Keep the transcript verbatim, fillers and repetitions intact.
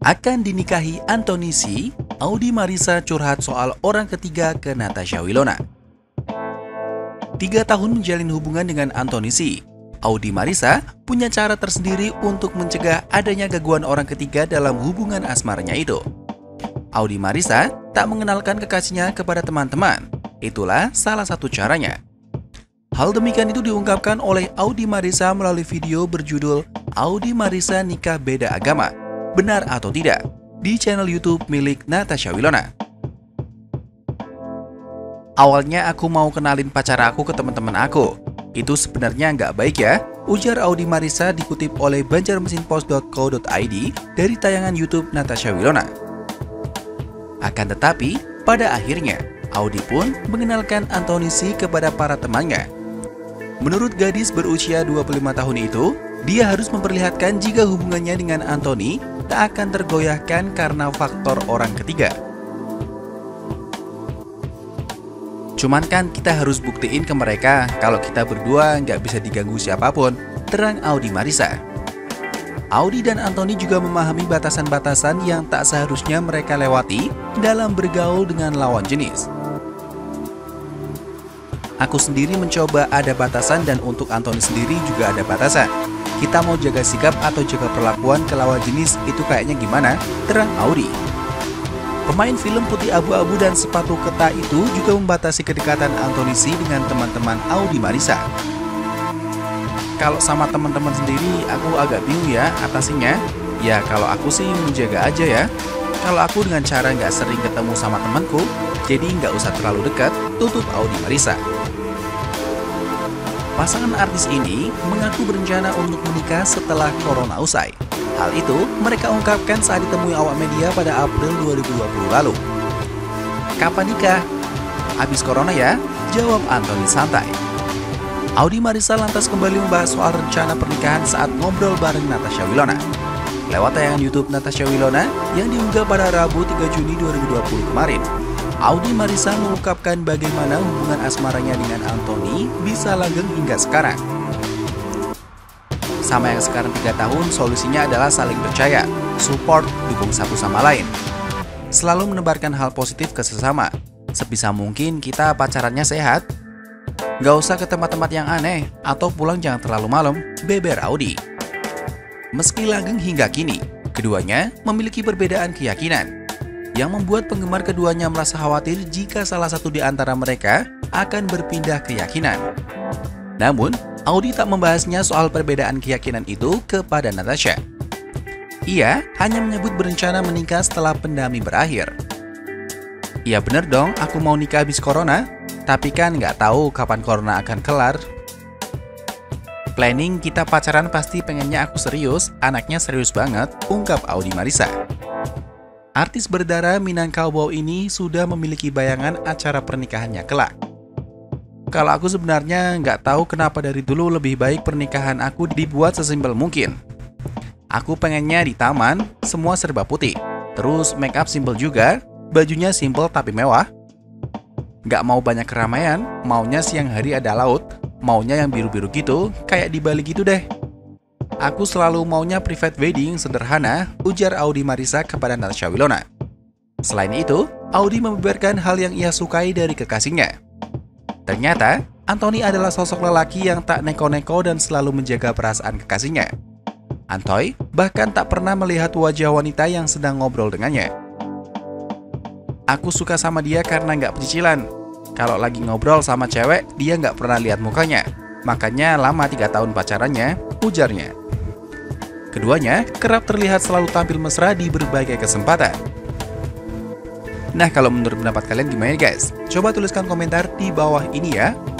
Akan dinikahi Anthony C, Audi Marissa curhat soal orang ketiga ke Natasha Wilona. Tiga tahun menjalin hubungan dengan Anthony C, Audi Marissa punya cara tersendiri untuk mencegah adanya gangguan orang ketiga dalam hubungan asmaranya itu. Audi Marissa tak mengenalkan kekasihnya kepada teman-teman. Itulah salah satu caranya. Hal demikian itu diungkapkan oleh Audi Marissa melalui video berjudul Audi Marissa Nikah Beda Agama, Benar atau Tidak, di channel YouTube milik Natasha Wilona. Awalnya aku mau kenalin pacar aku ke teman-teman aku. Itu sebenarnya nggak baik ya, ujar Audi Marissa dikutip oleh banjarmesinpost dot co dot i d dari tayangan YouTube Natasha Wilona. Akan tetapi, pada akhirnya, Audi pun mengenalkan Anthony C kepada para temannya. Menurut gadis berusia dua puluh lima tahun itu, dia harus memperlihatkan jika hubungannya dengan Anthony tak akan tergoyahkan karena faktor orang ketiga. Cuman kan kita harus buktiin ke mereka kalau kita berdua nggak bisa diganggu siapapun, terang Audi Marissa. Audi dan Anthony juga memahami batasan-batasan yang tak seharusnya mereka lewati dalam bergaul dengan lawan jenis. Aku sendiri mencoba ada batasan dan untuk Anthony sendiri juga ada batasan. Kita mau jaga sikap atau jaga perlakuan ke lawan jenis itu kayaknya gimana? Terang Audi. Pemain film putih abu-abu dan sepatu ketat itu juga membatasi kedekatan Anthony C dengan teman-teman Audi Marissa. Kalau sama teman-teman sendiri aku agak bingung ya atasinya. Ya kalau aku sih menjaga aja ya. Kalau aku dengan cara nggak sering ketemu sama temanku, jadi nggak usah terlalu dekat, tutup Audi Marissa. Pasangan artis ini mengaku berencana untuk menikah setelah corona usai. Hal itu mereka ungkapkan saat ditemui awak media pada April dua ribu dua puluh lalu. Kapan nikah? Abis corona ya? Jawab Anthony santai. Audi Marissa lantas kembali membahas soal rencana pernikahan saat ngobrol bareng Natasha Wilona. Lewat tayangan YouTube Natasha Wilona yang diunggah pada Rabu tiga Juni dua ribu dua puluh kemarin. Audi Marissa mengungkapkan bagaimana hubungan asmaranya dengan Anthony bisa langgeng hingga sekarang. Sama yang sekarang tiga tahun, solusinya adalah saling percaya, support, dukung satu sama lain. Selalu menebarkan hal positif ke sesama. Sebisa mungkin kita pacarannya sehat. Gak usah ke tempat-tempat yang aneh, atau pulang jangan terlalu malam, beber Audi. Meski langgeng hingga kini, keduanya memiliki perbedaan keyakinan yang membuat penggemar keduanya merasa khawatir jika salah satu di antara mereka akan berpindah keyakinan. Namun, Audi tak membahasnya soal perbedaan keyakinan itu kepada Natasha. Ia hanya menyebut berencana menikah setelah pandemi berakhir. Ya bener dong, aku mau nikah habis corona, tapi kan nggak tahu kapan corona akan kelar. Planning kita pacaran pasti pengennya aku serius, anaknya serius banget, ungkap Audi Marissa. Artis berdarah Minangkabau ini sudah memiliki bayangan acara pernikahannya kelak. Kalau aku sebenarnya nggak tahu kenapa dari dulu lebih baik pernikahan aku dibuat sesimpel mungkin. Aku pengennya di taman, semua serba putih. Terus make up simple juga, bajunya simple tapi mewah. Nggak mau banyak keramaian, maunya siang hari ada laut, maunya yang biru-biru gitu, kayak di Bali gitu deh. Aku selalu maunya private wedding sederhana, ujar Audi Marissa kepada Natasha Wilona. Selain itu, Audi membeberkan hal yang ia sukai dari kekasihnya. Ternyata, Anthony adalah sosok lelaki yang tak neko-neko dan selalu menjaga perasaan kekasihnya. Anthony bahkan tak pernah melihat wajah wanita yang sedang ngobrol dengannya. Aku suka sama dia karena nggak pecicilan. Kalau lagi ngobrol sama cewek, dia nggak pernah lihat mukanya. Makanya lama tiga tahun pacarannya, ujarnya. Keduanya kerap terlihat selalu tampil mesra di berbagai kesempatan. Nah, kalau menurut pendapat kalian gimana guys? Coba tuliskan komentar di bawah ini ya.